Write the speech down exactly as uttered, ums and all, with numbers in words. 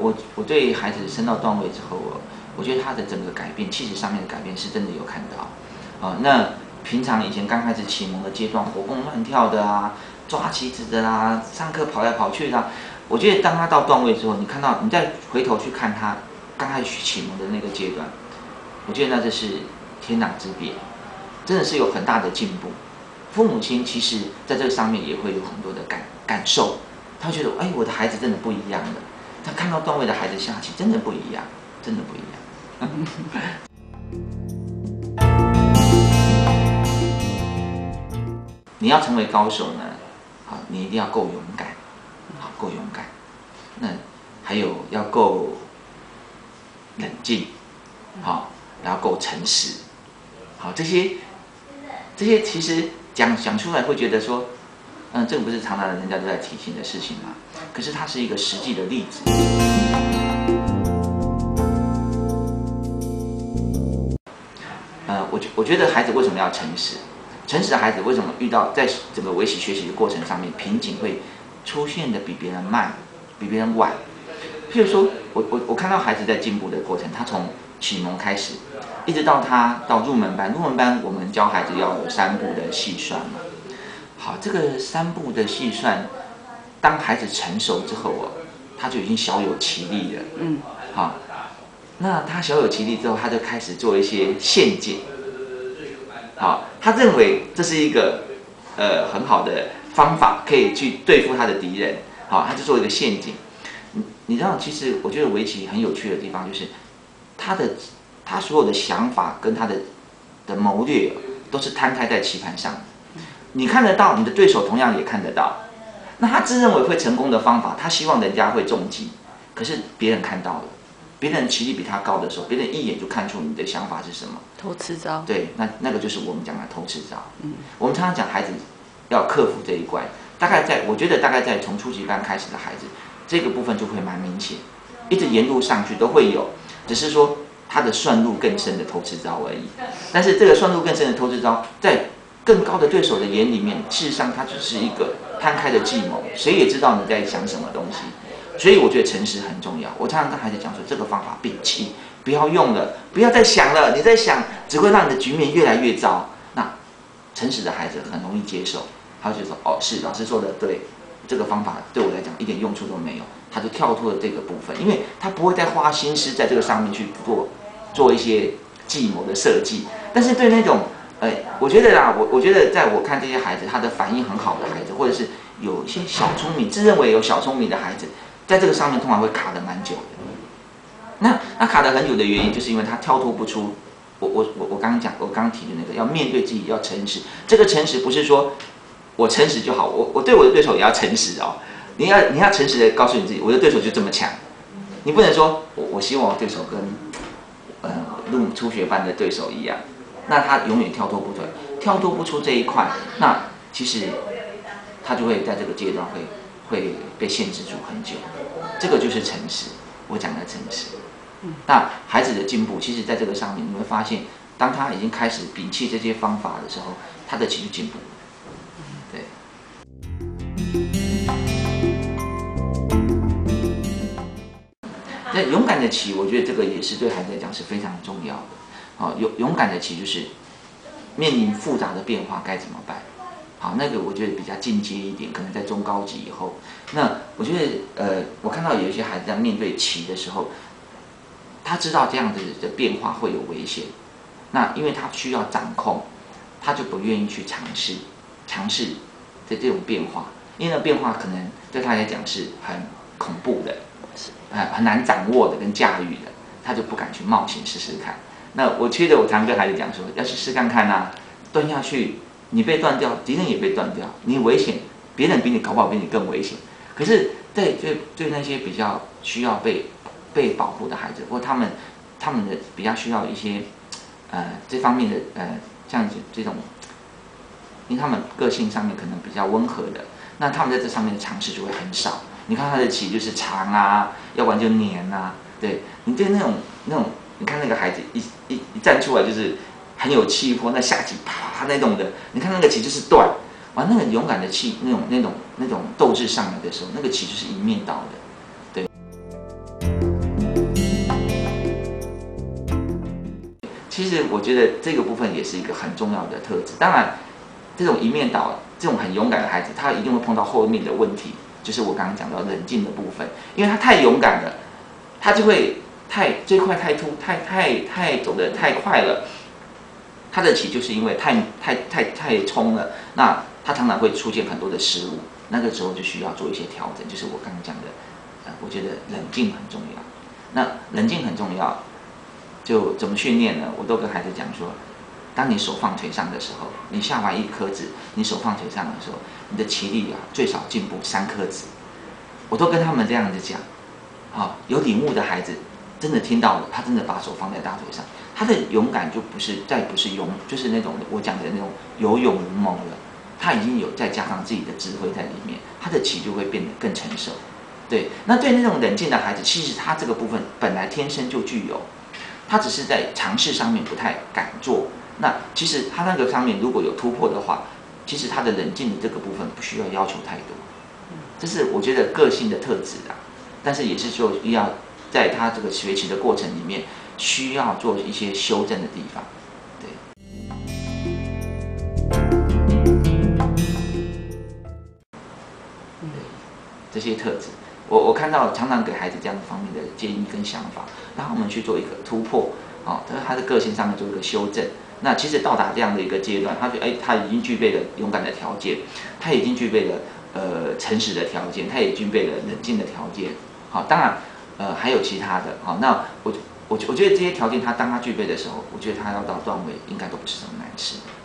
我我对孩子升到段位之后，我我觉得他的整个改变，气质上面的改变是真的有看到。啊、呃，那平常以前刚开始启蒙的阶段，活蹦乱跳的啊，抓棋子的啦，上课跑来跑去的、啊，我觉得当他到段位之后，你看到你再回头去看他刚开始启蒙的那个阶段，我觉得那这是天壤之别，真的是有很大的进步。父母亲其实在这个上面也会有很多的感感受，他觉得哎，我的孩子真的不一样了。他看到段位的孩子下棋真的不一样，真的不一样。你要成为高手呢，好，你一定要够勇敢，好，够勇敢。那还有要够冷静，好，然后够诚实，好，这些这些其实讲讲出来会觉得说，嗯，这个不是常常人家都在提醒的事情吗？可是它是一个实际的例子。呃，我觉我觉得孩子为什么要诚实？诚实的孩子为什么遇到在整个围棋学习的过程上面瓶颈会出现的比别人慢，比别人晚？譬如说，我我我看到孩子在进步的过程，他从启蒙开始，一直到他到入门班，入门班我们教孩子要有三步的细算嘛。好，这个三步的细算，当孩子成熟之后哦，他就已经小有其力了。嗯，好，那他小有其力之后，他就开始做一些陷阱。好，他认为这是一个呃很好的方法，可以去对付他的敌人。好，他就做一个陷阱。你你知道，其实我觉得围棋很有趣的地方就是，他的他所有的想法跟他的的谋略都是摊开在棋盘上，你看得到，你的对手同样也看得到。那他自认为会成功的方法，他希望人家会中计，可是别人看到了。别人棋力比他高的时候，别人一眼就看出你的想法是什么。 偷吃招。 对，那那个就是我们讲的偷吃招。嗯，我们常常讲孩子要克服这一关，大概在我觉得大概在从初级班开始的孩子，这个部分就会蛮明显，一直沿路上去都会有，只是说他的算路更深的偷吃招而已。但是这个算路更深的偷吃招，在更高的对手的眼里面，事实上它只是一个摊开的计谋，谁也知道你在想什么东西。所以我觉得诚实很重要。我常常跟孩子讲说，这个方法摒弃，不要用了，不要再想了。你在想，只会让你的局面越来越糟。那诚实的孩子很容易接受，他就说：“哦，是老师说的对，这个方法对我来讲一点用处都没有。”他就跳脱了这个部分，因为他不会再花心思在这个上面去做做一些计谋的设计。但是对那种，呃，我觉得啦，我我觉得在我看这些孩子，他的反应很好的孩子，或者是有一些小聪明，自认为有小聪明的孩子。在这个上面通常会卡得蛮久的。那那卡得很久的原因，就是因为他跳脱不出我我我我刚刚讲，我刚刚提的那个要面对自己，要诚实。这个诚实不是说我诚实就好，我我对我的对手也要诚实哦。你要你要诚实的告诉你自己，我的对手就这么强。你不能说我我希望我对手跟呃入初学班的对手一样，那他永远跳脱不出来，跳脱不出这一块，那其实他就会在这个阶段会。会被限制住很久，这个就是诚实。我讲的诚实。那孩子的进步，其实在这个上面，你会发现，当他已经开始摒弃这些方法的时候，他的棋就进步了。对。那勇敢的棋，我觉得这个也是对孩子来讲是非常重要的。好，勇勇敢的棋就是面临复杂的变化该怎么办？好，那个我觉得比较进阶一点，可能在中高级以后。那我觉得，呃，我看到有一些孩子在面对棋的时候，他知道这样子的变化会有危险，那因为他需要掌控，他就不愿意去尝试尝试的这种变化，因为那变化可能对他来讲是很恐怖的，呃，很难掌握的跟驾驭的，他就不敢去冒险试试看。那我觉得我常跟孩子讲说，要去试看看啊，蹲下去。你被断掉，敌人也被断掉，你危险，别人比你搞不好比你更危险。可是对对对那些比较需要被被保护的孩子，或他们他们的比较需要一些呃这方面的呃像这种，因为他们个性上面可能比较温和的，那他们在这上面的尝试就会很少。你看他的棋就是长啊，要不然就黏啊，对你对那种那种，你看那个孩子一一一站出来就是。很有气魄，那下棋啪那种的，你看那个棋就是断，完那个勇敢的气，那种那种那种斗志上来的时候，那个棋就是一面倒的，对。 其实我觉得这个部分也是一个很重要的特质。当然，这种一面倒、这种很勇敢的孩子，他一定会碰到后面的问题，就是我刚刚讲到冷静的部分，因为他太勇敢了，他就会太最快太突、太太太走得太快了。他的起就是因为太太太太冲了，那他常常会出现很多的失误，那个时候就需要做一些调整，就是我刚刚讲的，呃，我觉得冷静很重要。那冷静很重要，就怎么训练呢？我都跟孩子讲说，当你手放腿上的时候，你下完一颗子，你手放腿上的时候，你的起力啊最少进步三颗子。我都跟他们这样子讲，好，有领悟的孩子真的听到了，他真的把手放在大腿上。他的勇敢就不是再不是勇，就是那种我讲的那种有勇无谋了。他已经有再加上自己的智慧在里面，他的棋就会变得更成熟。对，那对那种冷静的孩子，其实他这个部分本来天生就具有，他只是在尝试上面不太敢做。那其实他那个上面如果有突破的话，其实他的冷静的这个部分不需要要求太多。这是我觉得个性的特质啊，但是也是说要在他这个学习的过程里面。需要做一些修正的地方，对。对，这些特质，我我看到常常给孩子这样方面的建议跟想法，让他们去做一个突破，哦，他他的个性上面做一个修正。那其实到达这样的一个阶段，他觉得哎，他已经具备了勇敢的条件，他已经具备了呃诚实的条件，他也具备了冷静的条件。好，当然呃还有其他的，好，那我。我我觉得这些条件，他当他具备的时候，我觉得他要到段位，应该都不是什么难事。